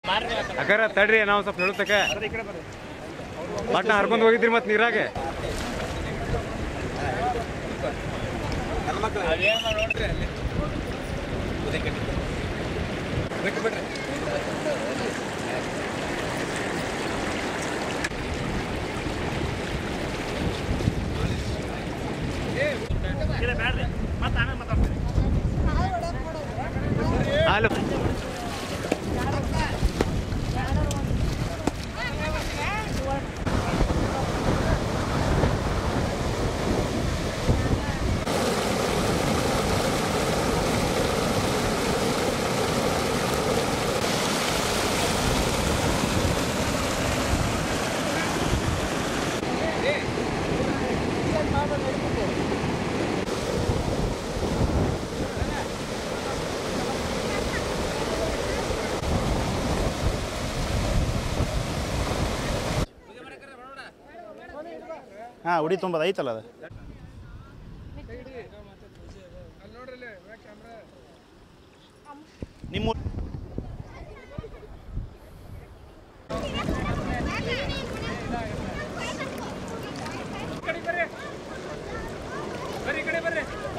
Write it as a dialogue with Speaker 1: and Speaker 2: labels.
Speaker 1: ಅಕ್ಕಾರ ತಡ್ರಿ ನಾವು ಸ್ವಲ್ಪ ಹೇಳುತ್ತಕ್ಕೆ ಬಟ್ ನಾ ಹರ್ಕೊಂಡು ಹೋಗಿದ್ರಿ ಮತ್ತೆ ನೀರಾಗೆ ಹಲೋ
Speaker 2: ಹಾಂ ಉಡಿ ತುಂಬೋದು ಐತಲ್ಲ ಅದು ನಿಮ್ಮ
Speaker 3: ಬರ್ರಿ